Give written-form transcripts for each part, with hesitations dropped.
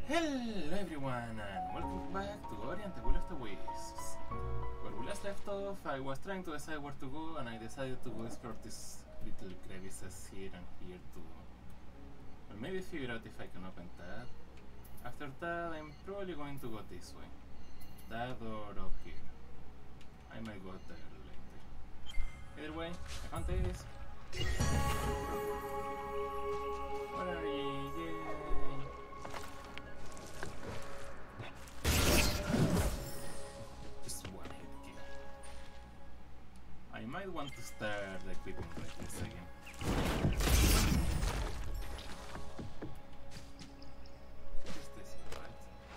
Hello everyone and welcome back to Ori and the Will of the Wisps. Where we last left off, I was trying to decide where to go and I decided to go explore these little crevices here and here to maybe figure out if I can open that. After that, I'm probably going to go this way. That door up here. I might go there later. Either way, I found this. Where are you? Yay! I might want to start equipping like this again. What is this, right?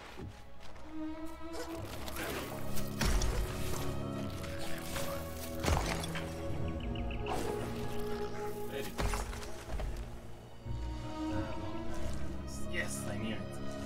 Very good. Yes, I knew it.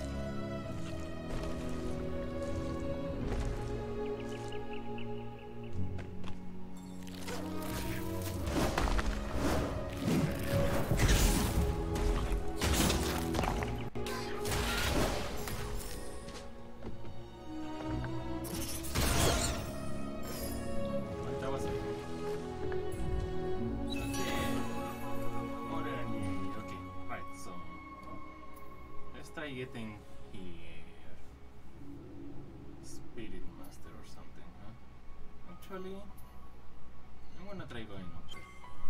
Getting here. Spirit Master or something, huh? Actually, I'm gonna try going up there.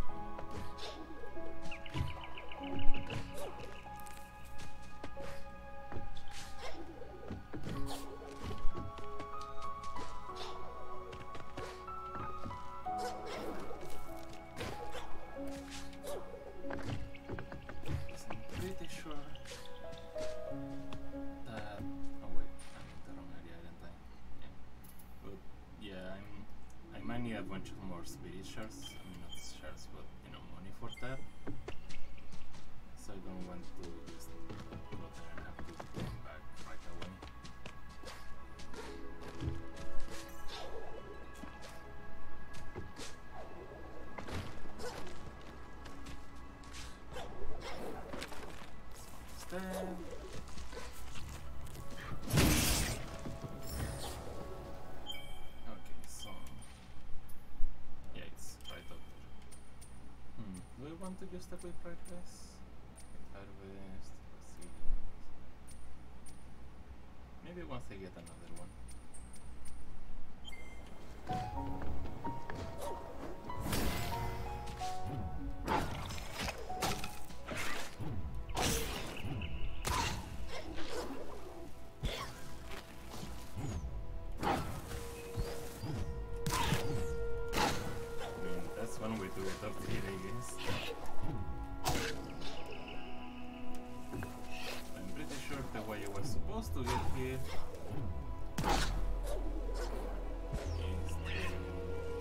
I'm pretty sure. I might need a bunch of more spirit shards. I mean, not shards, but you know, money for that. So I don't want to just go there and have to come back right away. Instead. To just equip right this. Harvest, resilience. Maybe once I get another one. I mean, that's one way to get up here, I guess. The way I was supposed to get here is to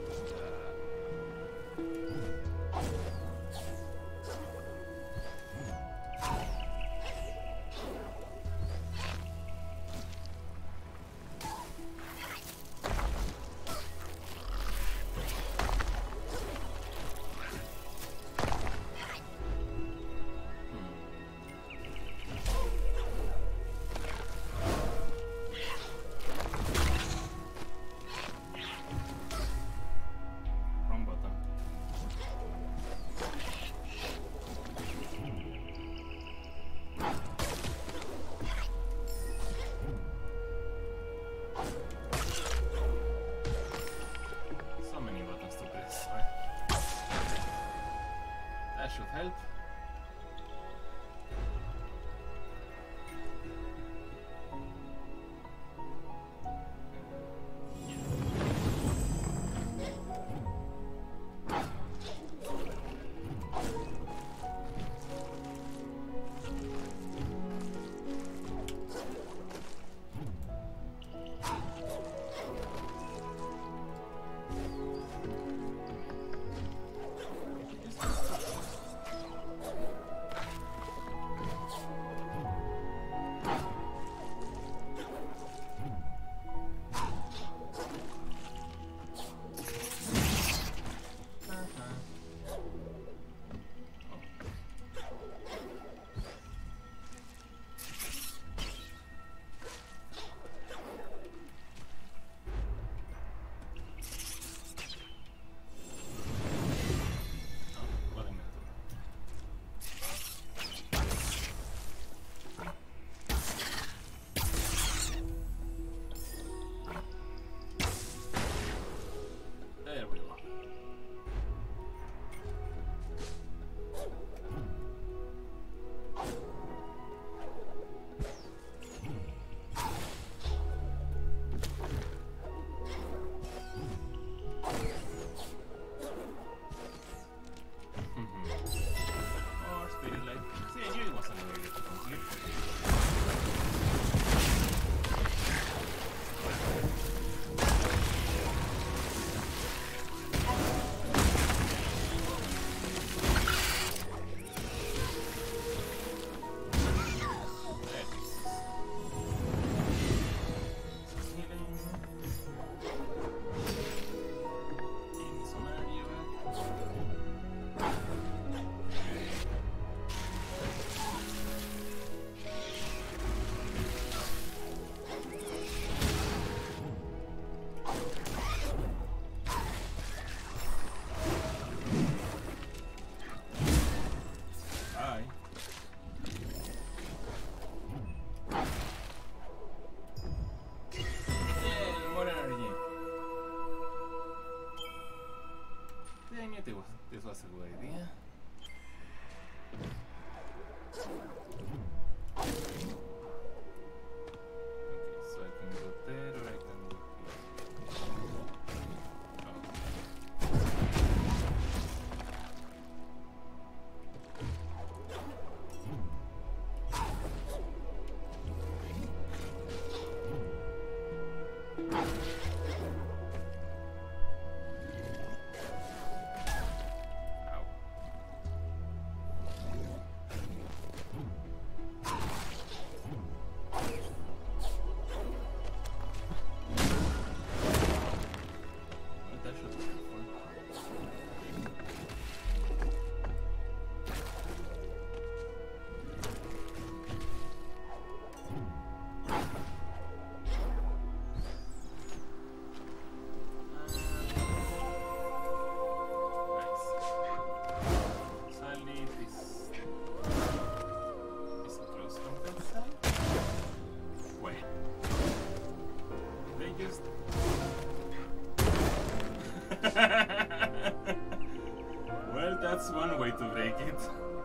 Well, that's one way to break it.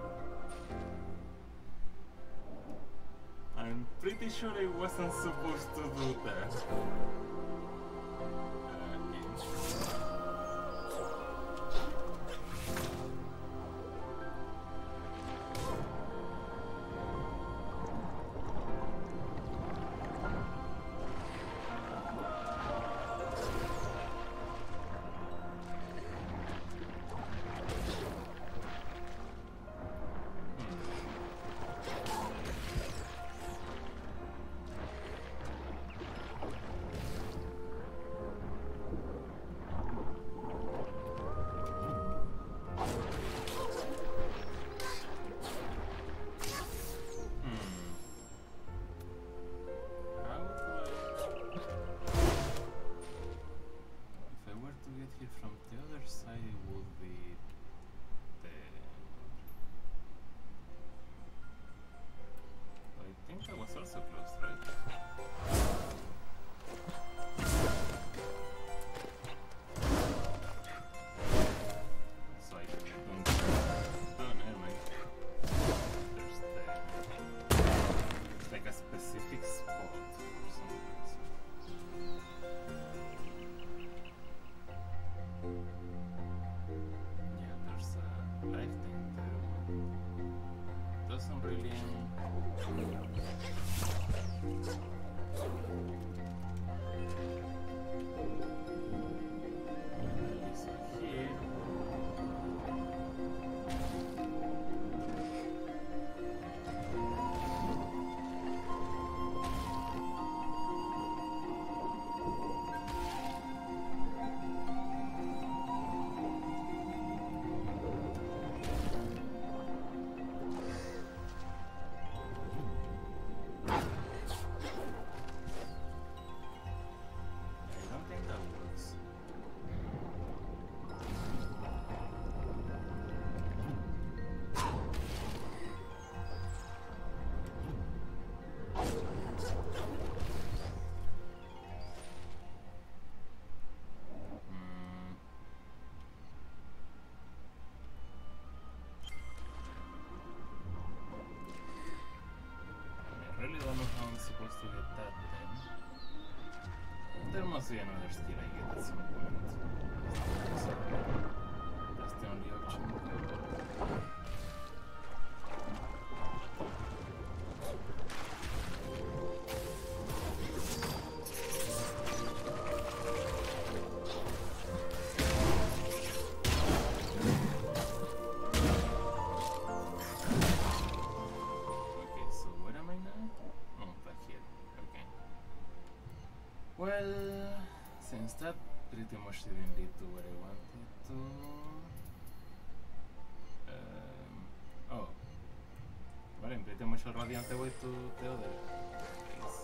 I'm pretty sure I wasn't supposed to do that. Supposed to get that then. There must be another skill I get at some point. So that's the only option. Well, since that pretty much didn't lead to where I wanted to... oh. Well, I'm pretty much already on the way to the other place.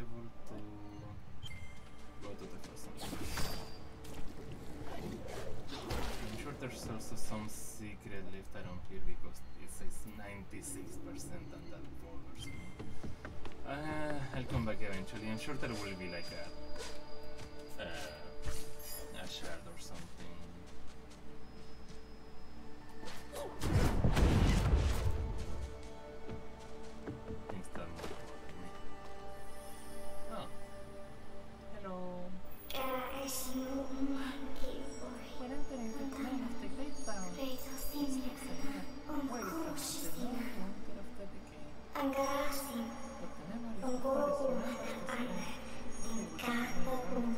able to go to the first one. I'm sure there's also some secret lift around here because it says 96% on that board or something. I'll come back eventually. I'm sure there will be like a shard or something. Things that might bother me. Oh. Hello. When entering the domain of the great town, please accept where it comes the long wonder of the decay. But the memory of the forest remembers the spring.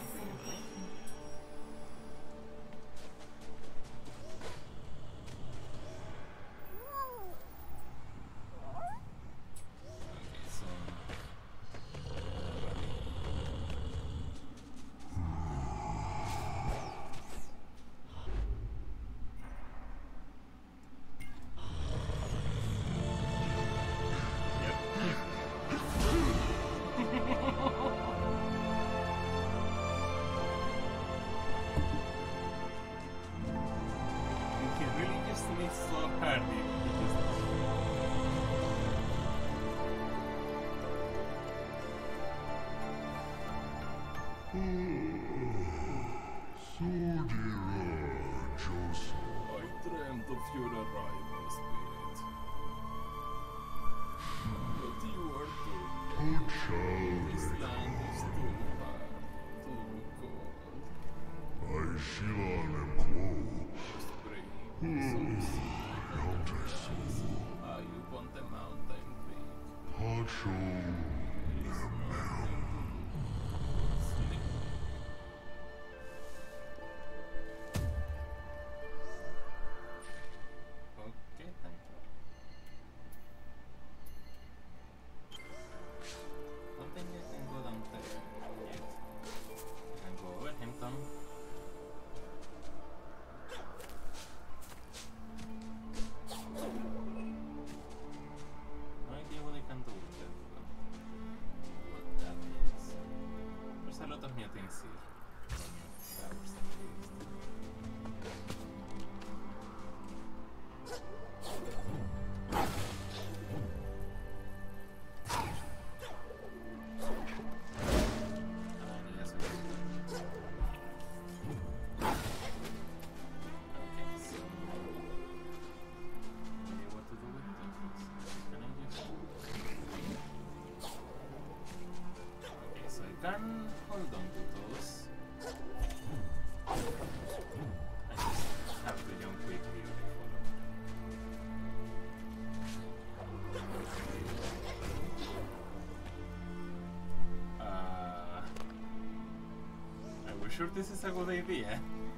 Sure this is a good idea.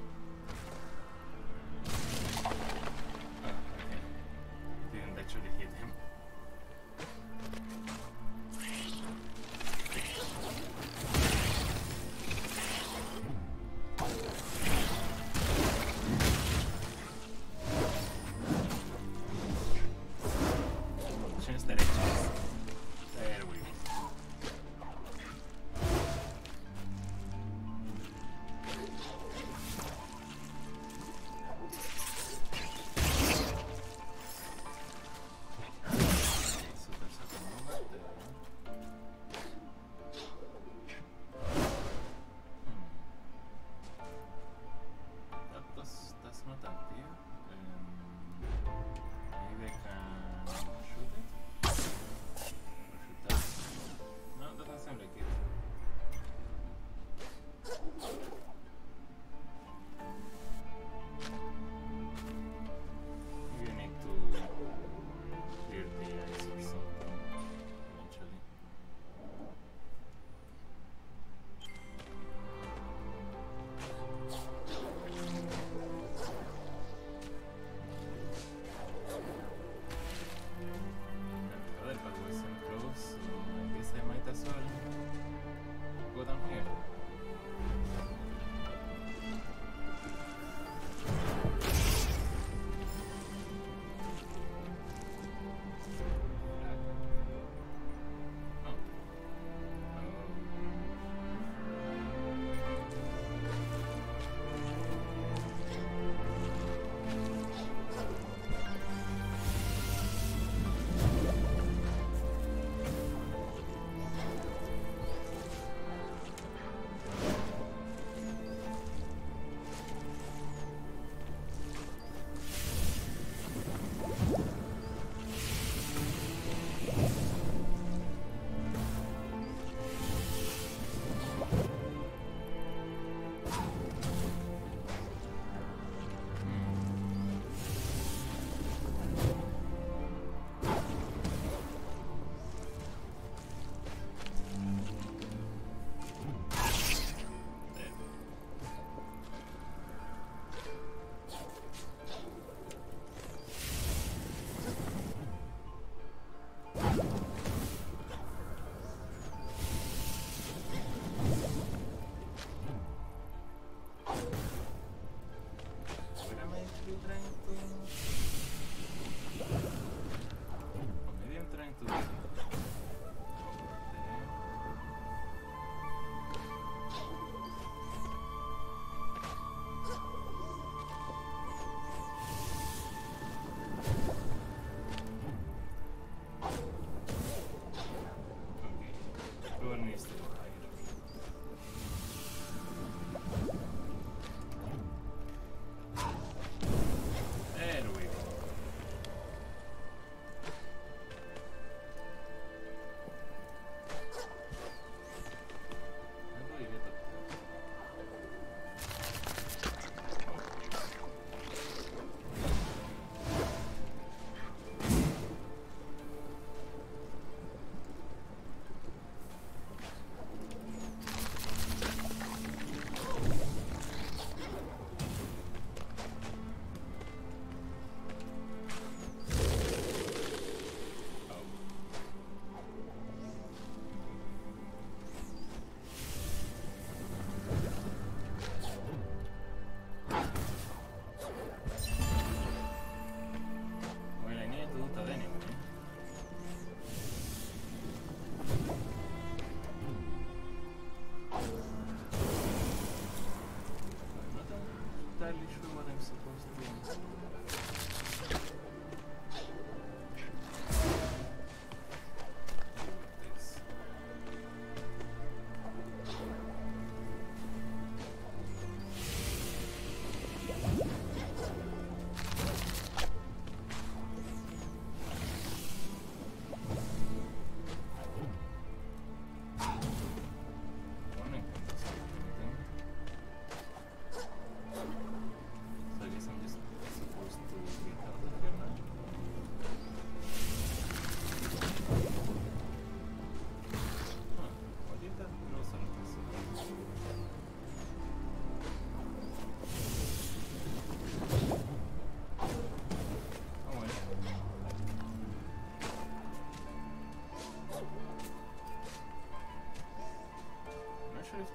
Oh, okay. Didn't actually hit him. Change directions. There we go.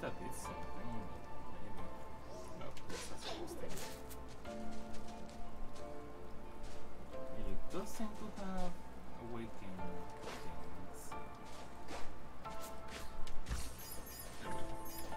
that did something, maybe. No, that's hosting. It does seem to have awakened things. There we go.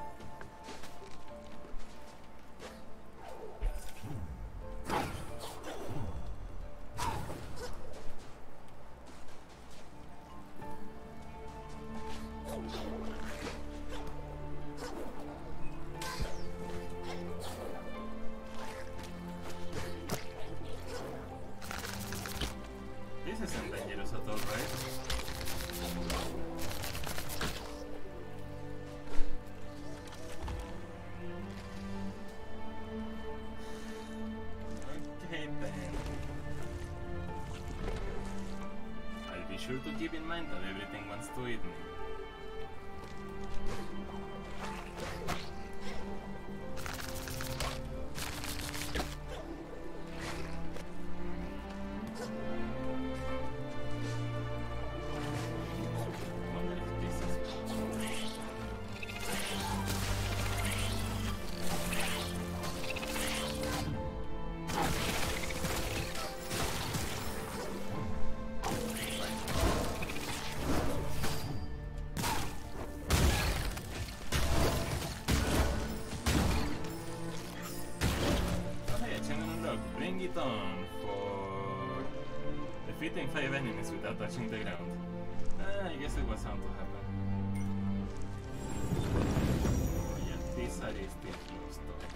This isn't dangerous at all, right? Okay then. I'll be sure to keep in mind that everything wants to eat me. Wonder if this is bring it on for defeating 5 enemies without touching the ground. I guess it was bound to happen. Oh yeah, this area is still closed off.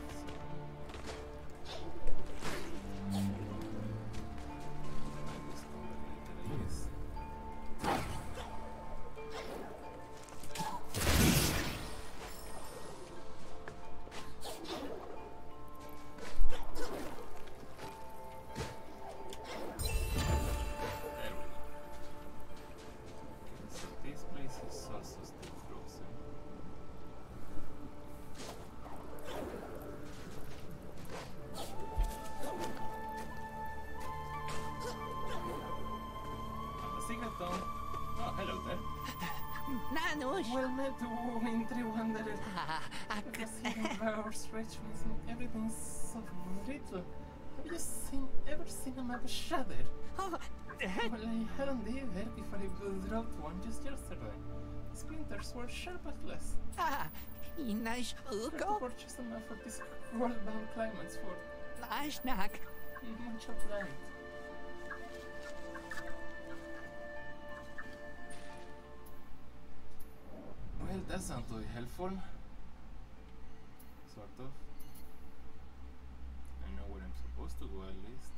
Oh, hello there. Well met, wintry wanderer. Flowers, richness, and everything's so little. Have you ever seen a map shattered? Well, I had indeed heard before I dropped one just yesterday. The splinters were sharp as glass. Nice I had to purchase a map for these world-bound climates for Nice snack. much obliged. Well, that sounds to be helpful. Sort of. I know where I'm supposed to go at least.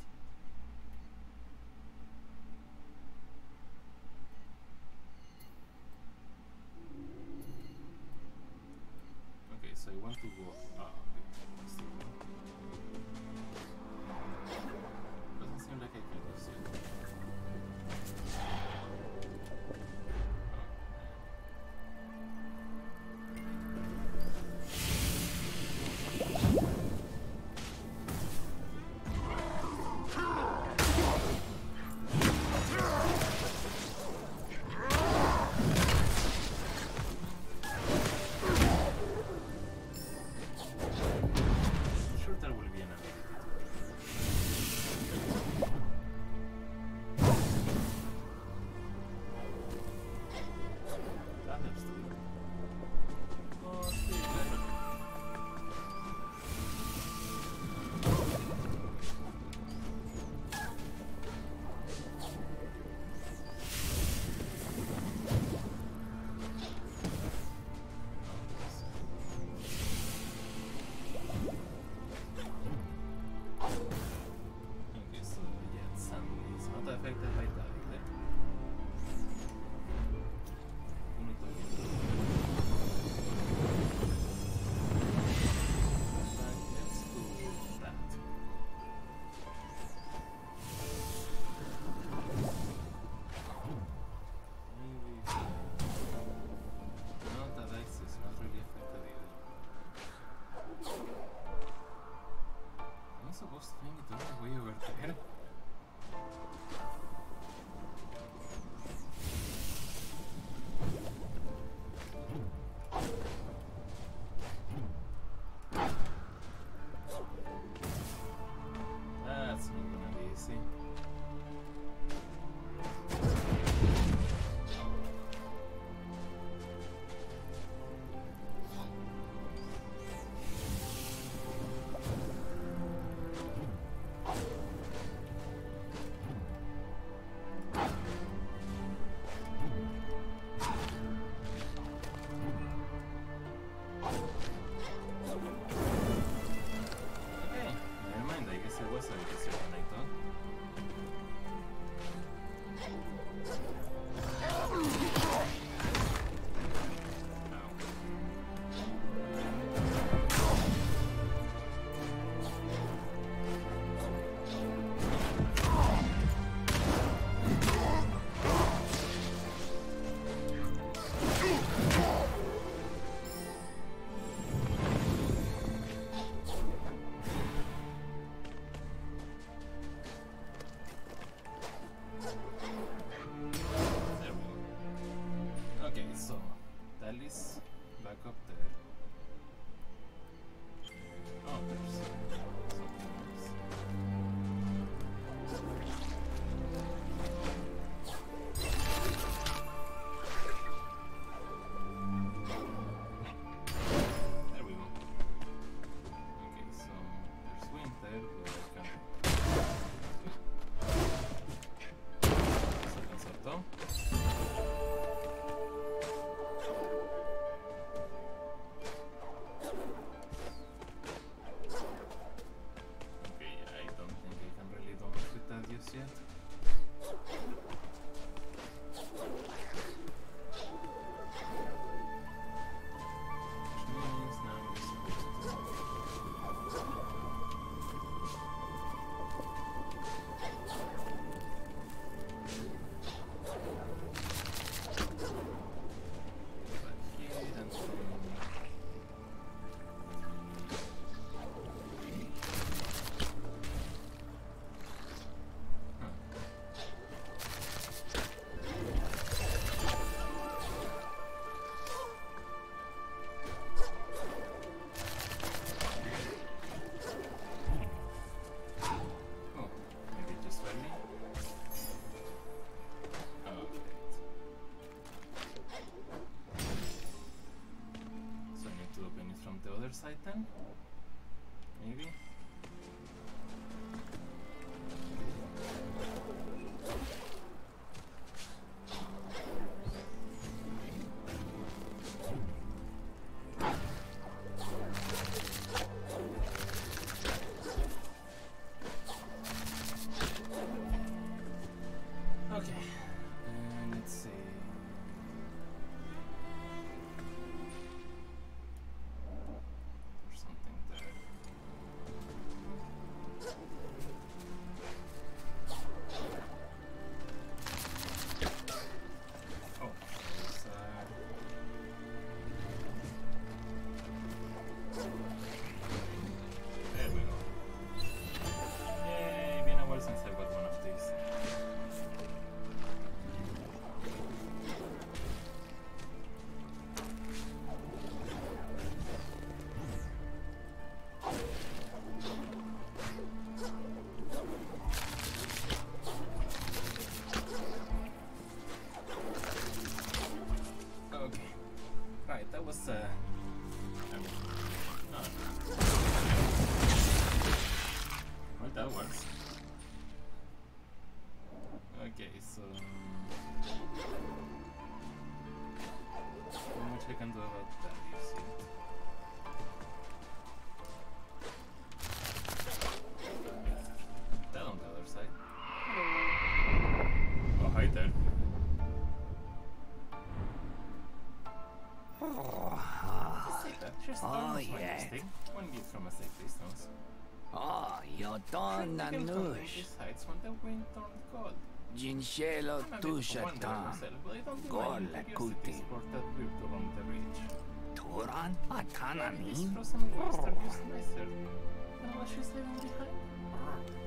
Okay, so I want to go up. Let's see. Doesn't seem like I can do so. open? Maybe? Okay, and let's see. There's something there. Oh, there's there we go. Yay, been a while since I got one of these. Okay. Right, that was no. Well, that works. Okay, so how much I can do about that, you see? That on the other side. Oh, hi there. Just almost my mistake. One gift from a safe distance. Oh, you're done Sure, and you can contain nush. these heights when the wind turned cold. Gincelo I'm a bit tusha wonder ta. myself, but I don't think Gola my kuti. curiosity spurted built along the ridge. Turan Maybe these atanani. frozen waves are used nicer than what she's leaving behind.